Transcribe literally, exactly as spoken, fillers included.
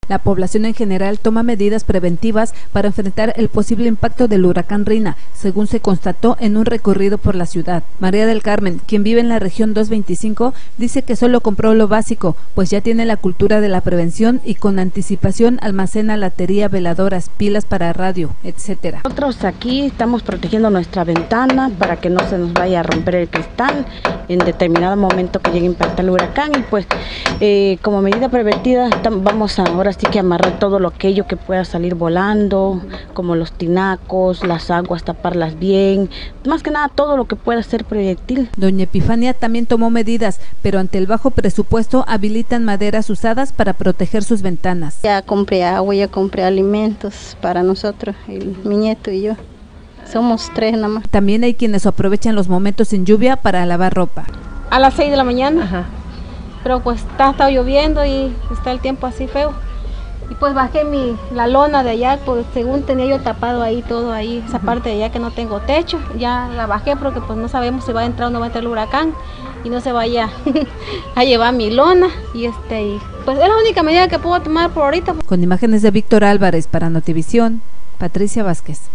La población en general toma medidas preventivas para enfrentar el posible impacto del huracán Rina, según se constató en un recorrido por la ciudad. María del Carmen, quien vive en la región doscientos veinticinco, dice que solo compró lo básico, pues ya tiene la cultura de la prevención y con anticipación almacena latería, veladoras, pilas para radio, etcétera. Nosotros aquí estamos protegiendo nuestra ventana para que no se nos vaya a romper el cristal en determinado momento que llegue a impactar el huracán, y pues eh, como medida preventiva vamos a ahora sí que amarrar todo lo aquello que pueda salir volando, como los tinacos, las aguas, taparlas bien, más que nada todo lo que pueda ser proyectil. Doña Epifania también tomó medidas, pero ante el bajo presupuesto habilitan maderas usadas para proteger sus ventanas. Ya compré agua, ya compré alimentos para nosotros, el, mi nieto y yo. Somos tres nada más. También hay quienes aprovechan los momentos sin lluvia para lavar ropa. A las seis de la mañana, Ajá. Pero pues está, está lloviendo y está el tiempo así feo. Y pues bajé mi, la lona de allá, pues según tenía yo tapado ahí todo ahí, esa uh-huh. parte de allá que no tengo techo, ya la bajé porque pues no sabemos si va a entrar o no va a entrar el huracán y no se vaya a llevar mi lona, y este y pues es la única medida que puedo tomar por ahorita. Con imágenes de Víctor Álvarez para Notivisión, Patricia Vázquez.